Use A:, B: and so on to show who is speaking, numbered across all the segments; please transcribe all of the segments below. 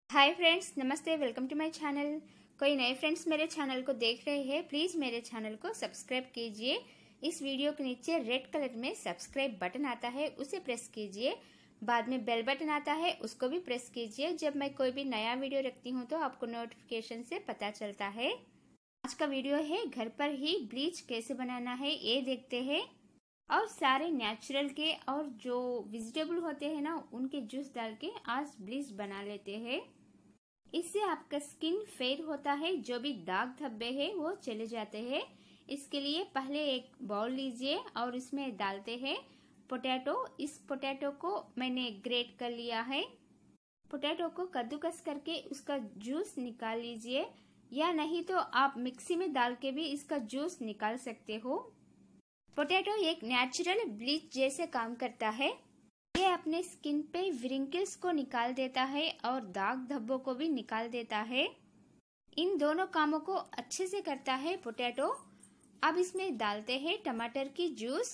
A: हाय friends, नमस्ते। Welcome to my channel. कोई नए फ्रेंड्स मेरे चैनल को देख रहे हैं, प्लीज मेरे चैनल को सब्सक्राइब कीजिए। इस वीडियो के नीचे रेड कलर में सब्सक्राइब बटन आता है, उसे प्रेस कीजिए। बाद में बेल बटन आता है, उसको भी प्रेस कीजिए। जब मैं कोई भी नया वीडियो रखती हूँ तो आपको नोटिफिकेशन से पता चलता है। आज का वीडियो है घर पर ही ब्लीच कैसे बनाना है, ये देखते हैं। और सारे नेचुरल के और जो वेजिटेबल होते हैं ना, उनके जूस डाल के आज ब्लीच बना लेते हैं। इससे आपका स्किन फेयर होता है, जो भी दाग धब्बे हैं वो चले जाते हैं। इसके लिए पहले एक बाउल लीजिए और इसमें डालते हैं पोटैटो। इस पोटैटो को मैंने ग्रेट कर लिया है। पोटैटो को कद्दूकस करके उसका जूस निकाल लीजिए, या नहीं तो आप मिक्सी में डाल के भी इसका जूस निकाल सकते हो। पोटैटो एक नेचुरल ब्लीच जैसे काम करता है। ये अपने स्किन पे व्रिंकल्स को निकाल देता है और दाग धब्बों को भी निकाल देता है। इन दोनों कामों को अच्छे से करता है पोटैटो। अब इसमें डालते हैं टमाटर की जूस।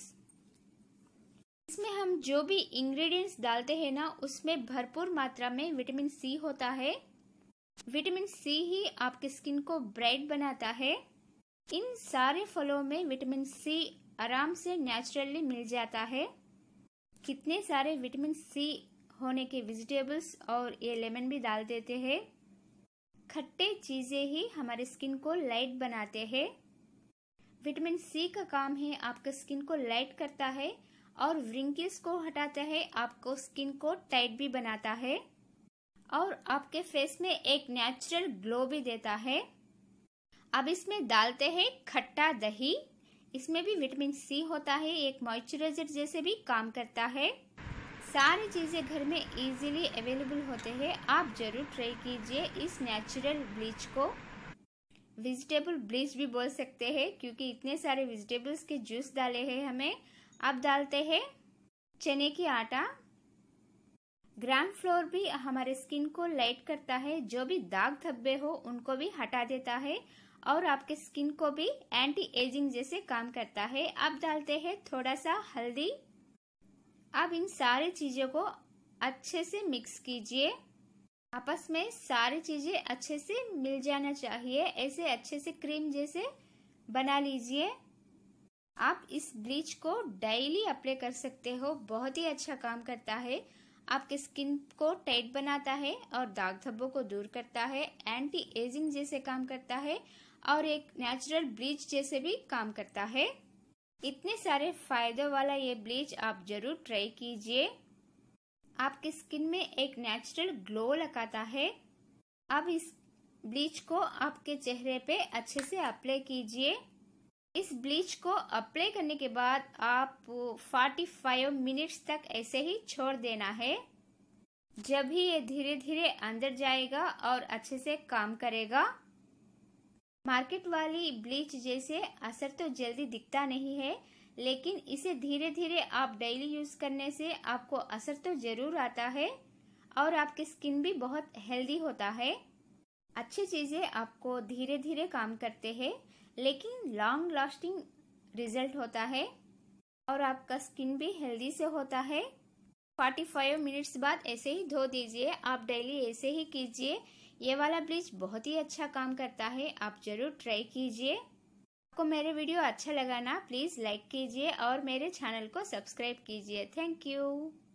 A: इसमें हम जो भी इंग्रेडिएंट्स डालते हैं ना, उसमें भरपूर मात्रा में विटामिन सी होता है। विटामिन सी ही आपकी स्किन को ब्राइट बनाता है। इन सारे फलों में विटामिन सी आराम से नेचुरली मिल जाता है। कितने सारे विटामिन सी होने के वेजिटेबल्स और ये लेमन भी डाल देते हैं। खट्टे चीजें ही हमारे स्किन को लाइट बनाते हैं। विटामिन सी का काम है आपके स्किन को लाइट करता है और व्रिंकल्स को हटाता है, आपको स्किन को टाइट भी बनाता है और आपके फेस में एक नेचुरल ग्लो भी देता है। अब इसमें डालते हैं खट्टा दही। इसमें भी विटामिन सी होता है, एक मॉइस्चराइजर जैसे भी काम करता है। सारी चीजें घर में इजीली अवेलेबल होते हैं। आप जरूर ट्राई कीजिए इस नेचुरल ब्लीच को। वेजिटेबल ब्लीच भी बोल सकते हैं, क्योंकि इतने सारे वेजिटेबल्स के जूस डाले हैं हमें। अब डालते हैं चने की आटा। ग्राम फ्लोर भी हमारे स्किन को लाइट करता है, जो भी दाग धब्बे हो उनको भी हटा देता है और आपके स्किन को भी एंटी एजिंग जैसे काम करता है। अब डालते हैं थोड़ा सा हल्दी। अब इन सारी चीजों को अच्छे से मिक्स कीजिए। आपस में सारी चीजें अच्छे से मिल जाना चाहिए, ऐसे अच्छे से क्रीम जैसे बना लीजिए। आप इस ब्लीच को डेली अप्लाई कर सकते हो, बहुत ही अच्छा काम करता है। आपके स्किन को टाइट बनाता है और दाग धब्बों को दूर करता है, एंटी एजिंग जैसे काम करता है और एक नेचुरल ब्लीच जैसे भी काम करता है। इतने सारे फायदों वाला ये ब्लीच आप जरूर ट्राई कीजिए। आपके स्किन में एक नेचुरल ग्लो लगाता है। अब इस ब्लीच को आपके चेहरे पे अच्छे से अप्लाई कीजिए। इस ब्लीच को अप्लाई करने के बाद आप 45 मिनट्स तक ऐसे ही छोड़ देना है। जब ही ये धीरे धीरे अंदर जाएगा और अच्छे से काम करेगा। मार्केट वाली ब्लीच जैसे असर तो जल्दी दिखता नहीं है, लेकिन इसे धीरे धीरे आप डेली यूज करने से आपको असर तो जरूर आता है और आपकी स्किन भी बहुत हेल्दी होता है। अच्छी चीजें आपको धीरे धीरे काम करते हैं, लेकिन लॉन्ग लास्टिंग रिजल्ट होता है और आपका स्किन भी हेल्दी से होता है। 45 मिनट्स बाद ऐसे ही धो दीजिए। आप डेली ऐसे ही कीजिए। ये वाला ब्लीच बहुत ही अच्छा काम करता है, आप जरूर ट्राई कीजिए। आपको मेरे वीडियो अच्छा लगा ना, प्लीज लाइक कीजिए और मेरे चैनल को सब्सक्राइब कीजिए। Thank you.